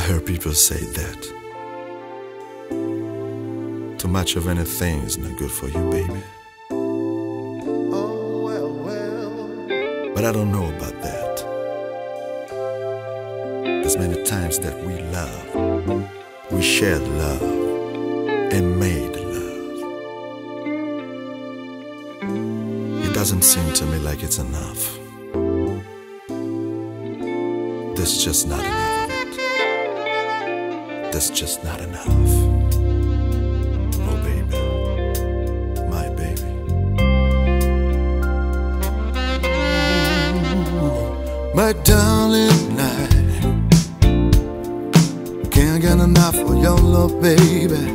heard people say that too much of anything is not good for you, baby. Oh, well. But I don't know about that. There's many times that we love, we shared love and made love. It doesn't seem to me like it's enough. There's just not enough of it. There's just not enough. Oh baby, my baby. My darling, I can't get enough of your love, baby.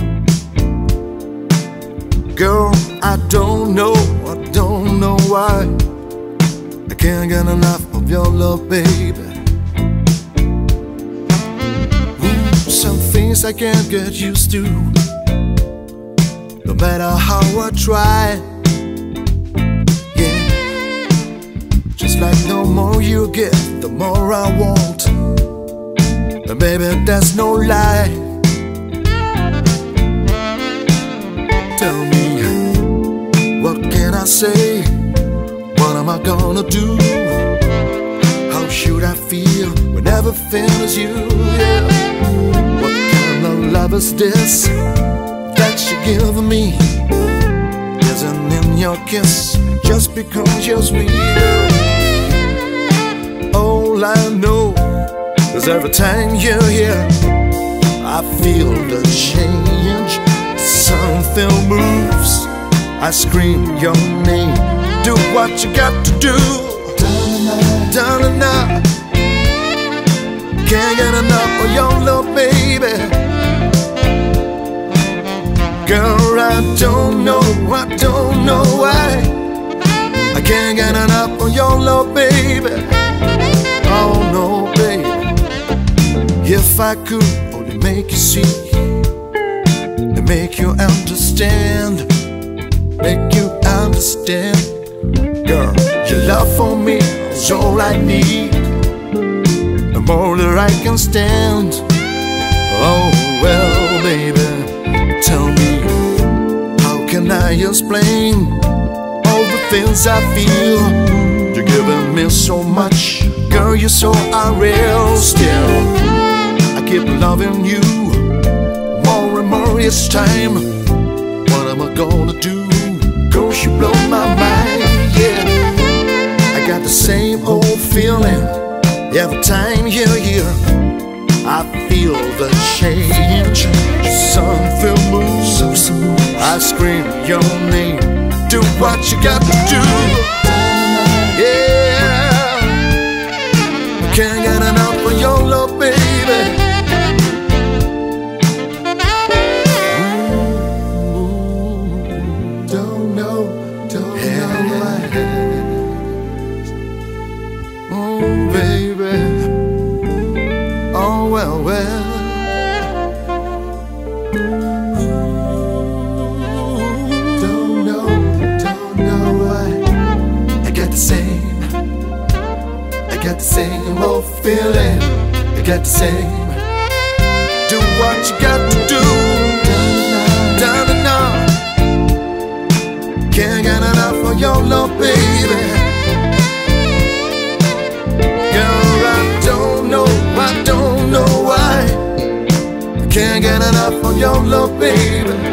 Girl, I don't know why I can't get enough of your love, baby. Some things I can't get used to, no matter how I try. Yeah, just like the more you get, the more I want. But baby, that's no lie. Tell me, what can I say? What am I gonna do? How should I feel when everything is you? Yeah. What kind of love is this that you're giving me? Isn't in your kiss just because you're sweet? All I know is every time you're here, I feel the change. Something moves, I scream your name. Do what you got to do. Darling, now can't get enough of your love, baby. Girl, I don't know why I can't get enough of your love, baby. Oh no, baby. If I could only make you see and make you understand, make you understand. Girl, your love for me is all I need, the more that I can stand. Oh well, baby, tell me, how can I explain all the things I feel? You're giving me so much, girl, you're so unreal. Still, I keep loving you more and more each time. What am I gonna do? 'Cause you blow my mind, yeah. I got the same old feeling every time you're here. I feel the change. Something moves, I scream your name. Do what you got to do. Yeah, can't get enough of your love, baby. Don't know why. Oh baby, oh well. Don't know why. I got the same old feeling. I got the same. Do what you got to do. Darling, can't get enough of your love, baby. Girl, I don't know why. Can't get enough of your love, baby.